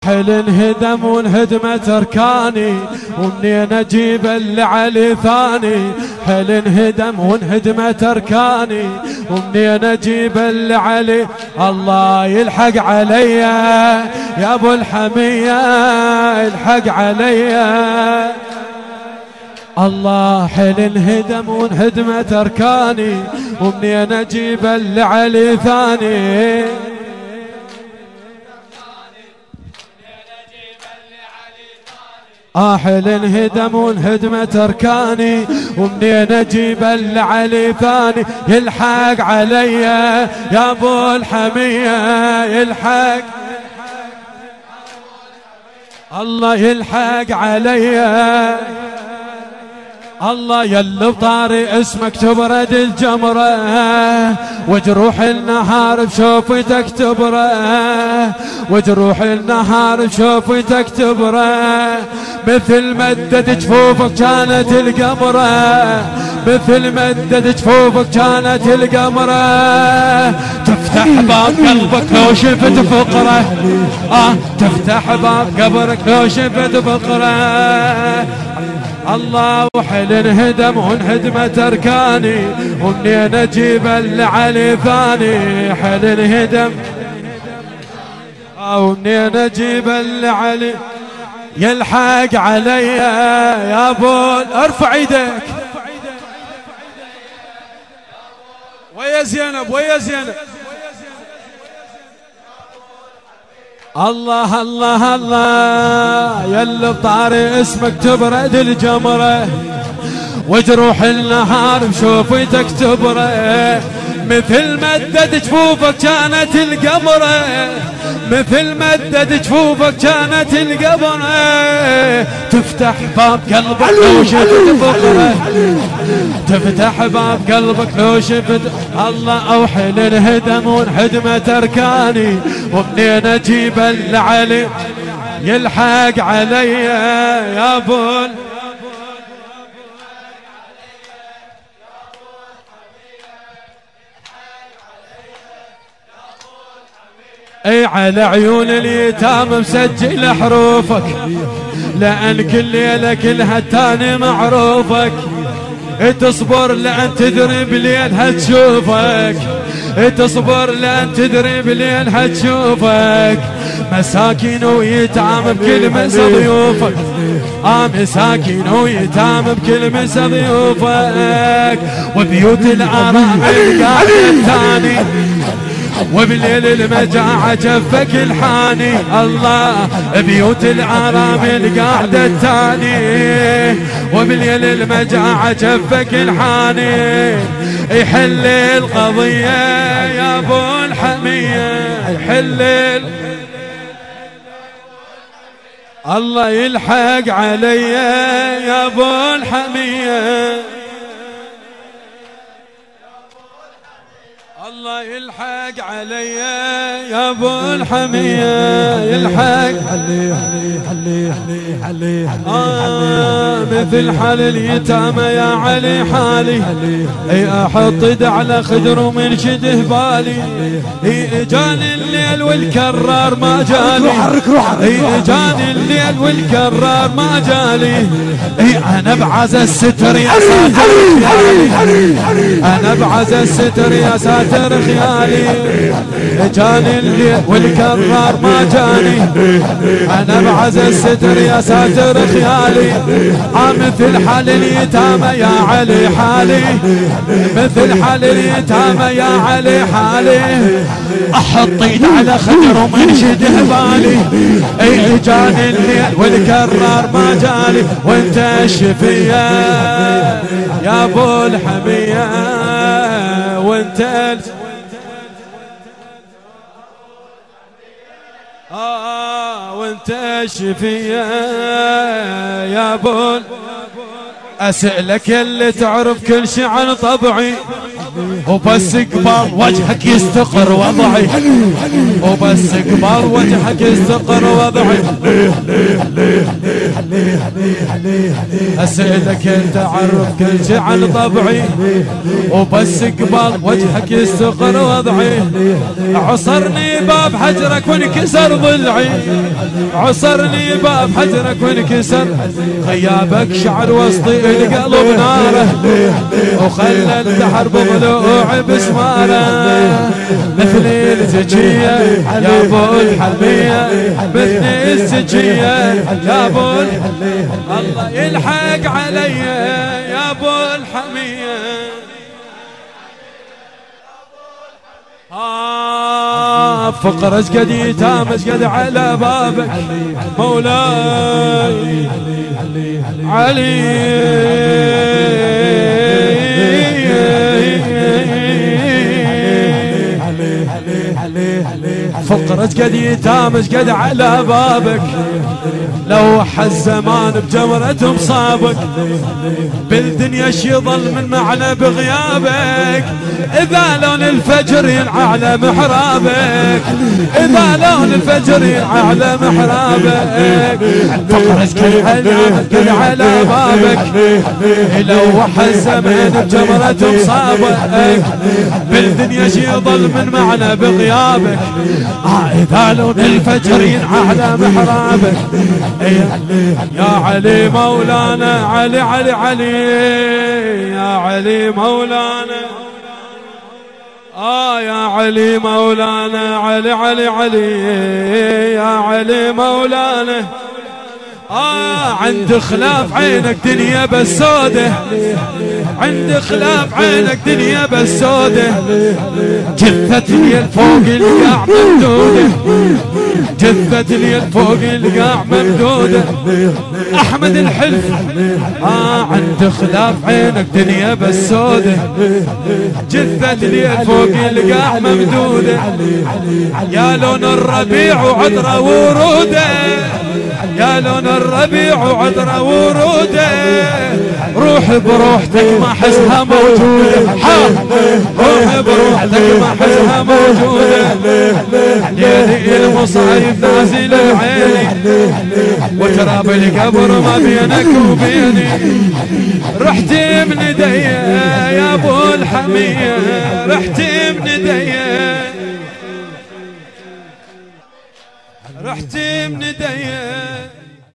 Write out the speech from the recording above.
حل انهدم وانهدمت اركاني ومنين اجيب اللي علي ثاني. حل انهدم وانهدمت اركاني ومنين اجيب اللي علي. الله يلحق عليا يا ابو الحمية يلحق عليا. الله حل انهدم وانهدمت اركاني ومنين اجيب اللي علي ثاني. حل انهدم وانهدمت اركاني ومنين اجيب اللي علي ثاني. يلحق عليا يا ابو الحمية يلحق. الله يلحق عليا. الله يلي بطاري اسمك تبرد الجمرة وجروح النهار بشوفتك تبرة. وجروح النهار بشوفتك تبرة. مثل مدة جفوفك كانت القمرة. مثل مدة جفوفك كانت القمرة. تفتح باب قلبك لو شفت فقرة. تفتح باب قبرك لو شفت فقرة. الله وحل انهدم وانهدمت اركاني ومنين اجيب اللي علي ثاني. حل انهدم ومنين اجيب اللي علي. يلحق عليا يا ابو. ارفع ايدك ويا زينب ويا زينب. الله الله الله يلي بطاري اسمك تبرد الجمرة وجروح النهار بشوفتك تبرة. مثل مدة جفوفك كانت القمرة. مثل مدة جفوفك كانت القمرة. تفتح باب قلبك لو شفت فقرة. تفتح باب قلبك لو شفت. الله اوحل انهدم وانهدمت اركاني ومنين اجيب اللي علي. يلحق عليا يا ابو. اي على عيون اليتام مسجل حروفك لان كل ليله كلها التاني معروفك. تصبر لان تدري بليلها تشوفك. تصبر لان تدري بليلها تشوفك. مساكين ويتام بكل مسا ضيوفك. مساكين ويتام بكل مسا ضيوفك. وبيوت الارامل قاعده الثاني وبالليل المجاعة جفك الحاني. الله بيوت الارامل قاعدة التاني وبالليل المجاعة جفك الحاني. يحل القضية يا ابو الحمية يحل. الله يلحق عليا يا ابو الحمية. الله يلحق عليا يا ابو الحمية يلحق. حلي حلي حلي حلي حلي مثل حال اليتامى يا علي حالي. اي احط يد على خدر ومنشده بالي. اي جاني الليل والكرار ما جالي. اي جاني الليل والكرار ما جالي. اي انا بعز الستر يا ساتر خيالي. انا بعز الستر يا ساتر خيالي. جاني الليل والكرار ما جاني. انا بعز الستر يا ساتر خيالي. مثل حال اليتامى يا علي حالي. مثل حال اليتامى يا علي حالي. احط ايد على خدر ومنشده بالي. اي جاني الليل والكرار ما جالي. وانت الشفية يا ابو الحمية وانت وانت الشفية يا ابو. اسألك اللي تعرف كل شي عن طبعي وبس قبال وجهك يستقر وضعي. وبس قبال وجهك يستقر وضعي. أسألك أنت عرف كل شي عن طبعي وبس قبال وجهك يستقر وضعي عصرني باب حجرك وانكسر ضلعي عصرني باب حجرك وانكسر غيابك شعر وسطي القلب ناره وخلى البحر بضلوع بسماره مثل الزكية يا ابو الحلمية مثل الزكية يا ابو الله يلحق علي يا ابو الحمية فقر اشقد يتام اشقد على بابك مولاي علي فقر اشقد يتام اشقد على بابك لو حز زمان بجمرة مصابك بالدنيا شي يظل من معنى بغيابك إذا لون الفجر ينعى على محرابك إذا لون الفجر ينعى على محرابك فقر اشقد على بابك لو حز زمان بجمرة مصابك بالدنيا شي يظل من معنى بغيابك إذا لون الفجر ينعى على محرابك يا علي مولانا علي علي علي يا علي مولانا يا علي مولانا علي علي علي يا علي مولانا عند خلاف عينك دنيا بس سودة عند خلاف عينك دنيا بس سودة جثتني الفوق القاع ممدودة جثتني الفوق القاع ممدودة أحمد الحلف عند خلاف عينك دنيا بس سودة جثتني الفوق القاع ممدودة يا لون الربيع وعطره وروده يا لون الربيع وعطره وروده روح بروحتك ما حسها موجودة روح بروحتك ما حسها موجودة ليلي المصايب نازل بعيني وتراب القبر ما بينك وبيني رحت من ايديا يا ابو الحمية رحت من ايديا رحت من ايديا